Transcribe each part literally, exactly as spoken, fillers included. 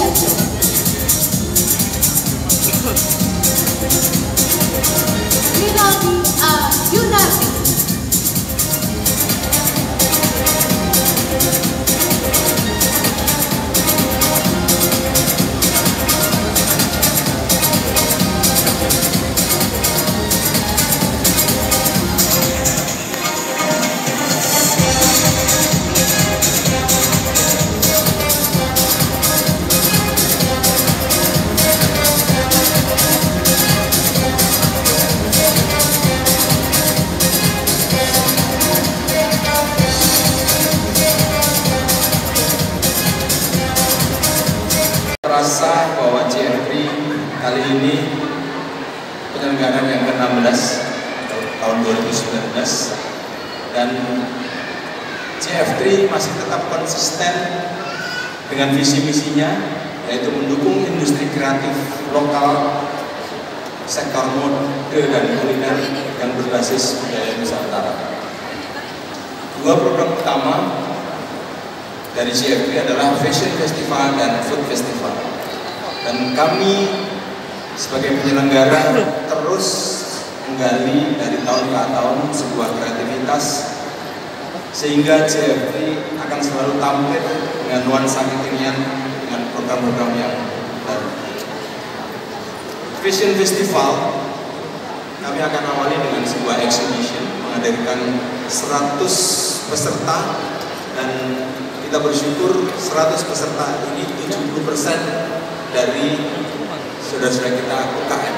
Rinaldi A. Yunardi. Merasa bahwa C F tiga kali ini penyelenggaraan yang ke enam belas tahun dua ribu sembilan belas, dan C F tiga masih tetap konsisten dengan visi misinya, yaitu mendukung industri kreatif lokal, sektor mode dan kuliner yang berbasis budaya Nusantara. Dua program utama dari C F tiga adalah Fashion Festival dan Food Festival. Dan kami sebagai penyelenggara terus menggali dari tahun ke tahun sebuah kreativitas, sehingga C F tiga akan selalu tampil dengan nuansa kekinian dengan program-program yang baru. Fashion Festival kami akan awali dengan sebuah exhibition menghadirkan seratus peserta, dan kita bersyukur seratus peserta ini tujuh puluh persen dari saudara-saudara kita U K M.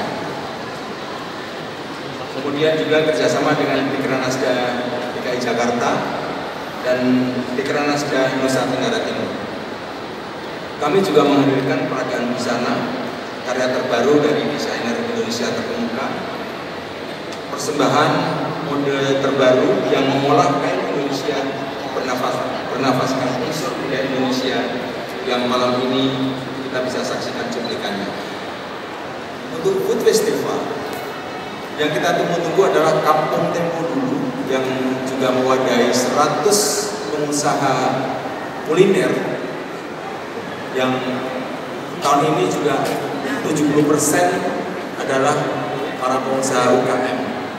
Kemudian juga kerjasama dengan Dikranasda D K I Jakarta dan Dikranasda Nusa Tenggara Timur. Kami juga menghadirkan peragaan busana karya terbaru dari desainer Indonesia terkemuka, persembahan mode terbaru yang mengolah kain Indonesia bernafas bernafaskan unsur budaya Indonesia, yang malam ini kita bisa saksikan cuplikannya. Untuk Food Festival yang kita tunggu-tunggu adalah Kampung Tempo Dulu, yang juga mewadahi seratus pengusaha kuliner, yang tahun ini juga tujuh puluh persen adalah para pengusaha U K M.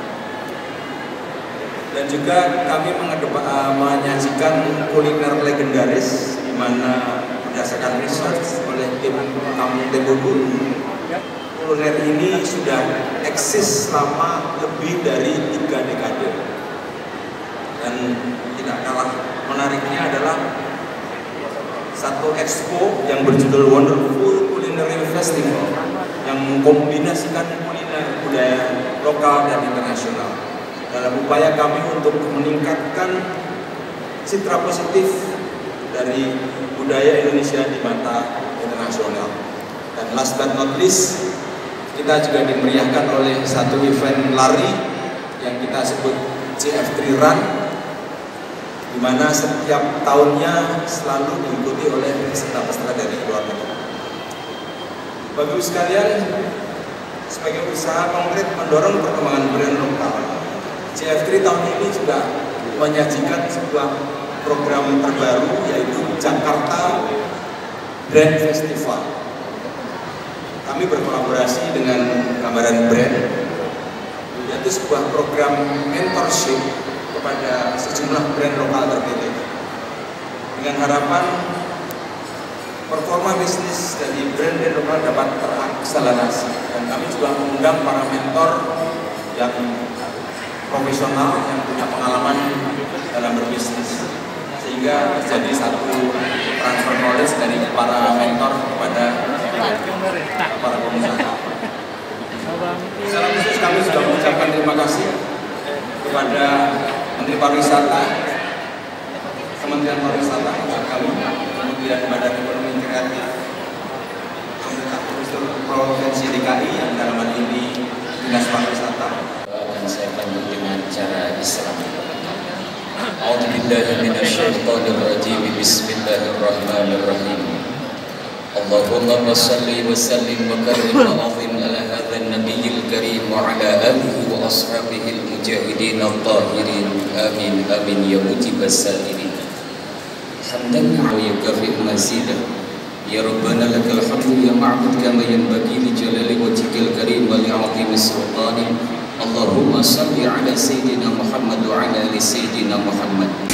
Dan juga kami menyajikan kuliner legendaris, di mana berdasarkan research oleh tim Kampung Tempo Dulu, kuliner ini sudah eksis selama lebih dari tiga dekade. Dan tidak kalah menariknya adalah satu expo yang berjudul Wonderful Culinary Festival, yang mengkombinasikan kuliner budaya lokal dan internasional dalam upaya kami untuk meningkatkan citra positif dari budaya Indonesia di mata internasional. Dan last but not least, kita juga dimeriahkan oleh satu event lari yang kita sebut C F tiga Run, di mana setiap tahunnya selalu diikuti oleh peserta-peserta dari luar negeri. Bapak Ibu sekalian, sebagai usaha konkret mendorong perkembangan brand lokal, C F tiga tahun ini juga menyajikan sebuah program terbaru, yaitu Jakarta Brand Festival. Kami berkolaborasi dengan Gambaran Brand, yaitu sebuah program mentorship kepada sejumlah brand lokal terpilih, dengan harapan performa bisnis dari brand-brand lokal dapat terakselerasi. Dan kami juga mengundang para mentor yang profesional yang punya pengalaman dalam berbisnis, sehingga terjadi satu transfer knowledge dari para mentor kepada para pengusaha. Secara khusus kami sudah mengucapkan terima kasih kepada Menteri Pariwisata, Kementerian Pariwisata kami, kemudian Badan Ekonomi Kreatif, pemerintah Provinsi D K I yang dalam hal ini Dinas Pariwisata. Dan saya panggil dengan cara Islam. A'udzubillahi minasyaitonir rajim. Bismillahirrahmanirrahim. Allahumma shalli wa sallim wa karim wa azim ala hadzal nabiyil karim wa ala alihi wa ashabihi al-mujahidin at-tahirin. Amin amin ya mujibas sa'irin. Hamdan wa yukafi mazidah. Ya Rabbana lakal hamdu ya ma'bud kama yanbaghi li jalali wajhikal karim wa li 'azimi sultanik. Allahumma salli ala sayyidina Muhammad wa ala ali sayyidina Muhammad.